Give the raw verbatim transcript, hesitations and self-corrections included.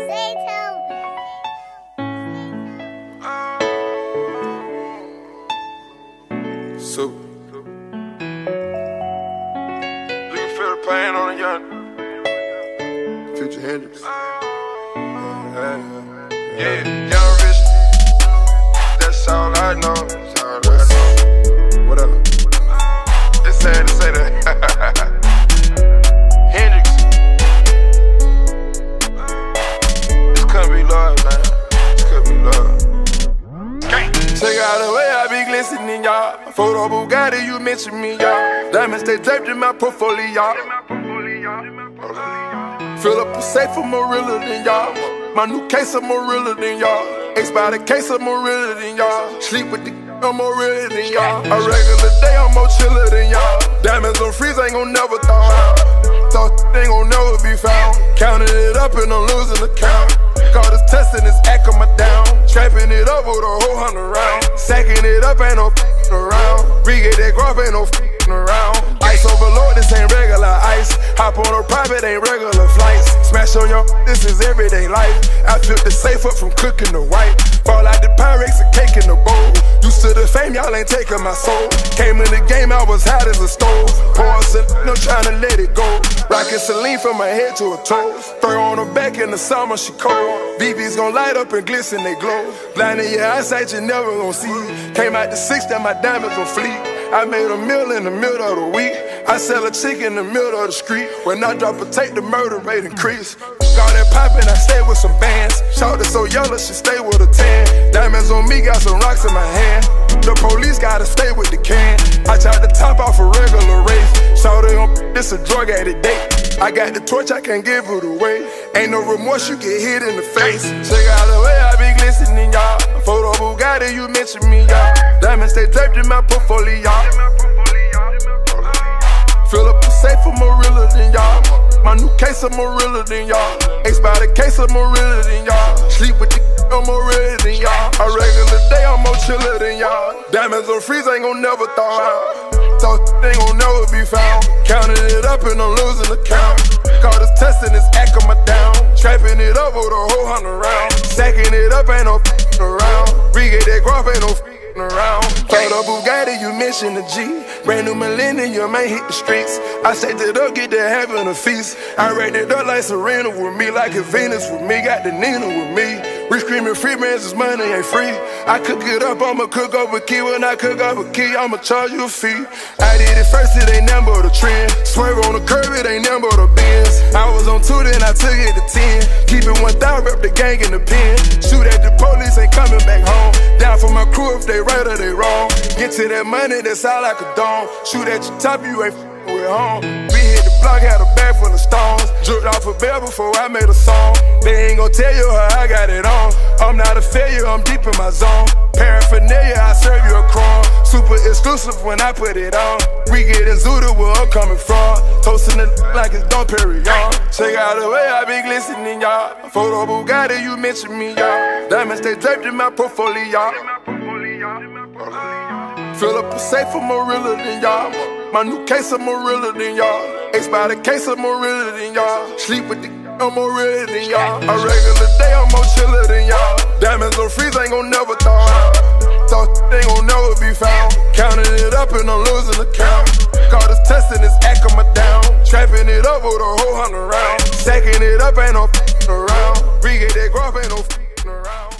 So, you can feel the pain on the young Future Hendrix. Yeah, yeah, yeah. Young Rich, that's all I know. That's all I know. What up? It's sad to say that. Hendrix. This couldn't be love, man. This couldn't be love. Check out the way I be glistening, y'all. Photo Bugatti, you mention me, y'all. Diamonds, they draped in my portfolio. Fill up a safe, I'm more realer than y'all. My new case, I'm more realer than y'all. X by the case, I'm more realer than y'all. Sleep with the I'm more realer than y'all. A regular day, I'm more chiller than y'all. Diamonds on freeze, ain't gon' never thaw out. Thought ain't gon' never be found. Counting it up and I'm losing the count. Call this testing, this act on my down. Trapping it up with a whole hundred round. Sacking it up, ain't no f***ing around. Re-get that guap, ain't no f***ing around. Ice overload, this ain't regular ice. Hop on a private, ain't regular flights. Smash on your, this is everyday life. I flip the safe up from cooking the white. Fall out the Pyrex and cake in the bowl. Used to the fame, y'all ain't taking my soul. Came in the game, I was hot as a stove. Pour some, no trying to let it go. Rockin' Celine from my head to her toes. Throw on her back in the summer, she cold. V V's gon' light up and glisten, they glow. Blind in your eyesight, you never gon' see. Came out the six, that my diamonds gon' fleet. I made a meal in the middle of the week. I sell a chick in the middle of the street. When I drop a tape, the murder rate increase. Got that poppin', I stay with some bands. Shawty so yellow, she stay with a tan. Diamonds on me, got some rocks in my hand. The police gotta stay with the can. I tried to top off a regular race. Shawty on this a drug addict date. I got the torch, I can't give it away. Ain't no remorse, you get hit in the face. Check out the way I be glistening, y'all. Photo Bugatti, you mention me, y'all. Diamonds, they draped in my portfolio. Fill up a safe, I'm more realer than y'all. My new case, I'm more realer than y'all. X by the case, I'm more realer than y'all. Sleep with the I'm more realer than y'all. A regular day, I'm more chiller than y'all. Diamonds on freeze, ain't gon' never thaw out. Thought ain't gon' never be found. Counting it up and I'm losing the count. Call this testing, this act on my down. Trapping it up with a whole hundred round. Sacking it up, ain't no f***ing around. Re-get that guap, ain't no f***ing around. Photo Bugatti, you mention the G. Brand new millennium, ain't hit the streets. I shaked it up, get to having a feast. I racked it up like Serena with me, like a Venus with me. Got the Nina with me. We screaming free bands, this money ain't free. I cook it up, I'ma cook up a key. When I cook up a key, I'ma charge you a fee. I did it first, it ain't nothing but a trend. Swerve on the curb, it ain't nothing but a Benz. I was on two, then I took it to ten. Keep it one thousand, rep the gang in the pen. Shoot at the police, ain't coming back home. Down for my crew if they right or they wrong. Get to that money, that's all I could don. Shoot at your top, you ain't f***ing with home. We hit the block, had a bag full of stones. Dripped off a bell before I made a song. They ain't gon' tell you how I got it on. I'm not a failure, I'm deep in my zone. Paraphernalia, I serve you a crumb. Super exclusive when I put it on. We getting zooted where I'm coming from. Toasting it like it's Dom Perignon. Check out the way I be glistening, y'all. Photo Bugatti, you mention me, y'all. Diamonds, they draped in my portfolio. Fill up a safe, I'm more realer than y'all. My new case, I'm more realer than y'all. X by the case, I'm more realer than y'all. Sleep with the I'm more realer than y'all. A regular day, I'm more chiller than y'all. Diamonds on freeze, ain't gon' never thaw out. Thought ain't gon' never be found. Counting it up and I'm losing the count. Call this testing, this act on my down. Trapping it up with a whole hundred round. Sacking it up, ain't no f***ing around. Re-get that guap, ain't no f***ing around.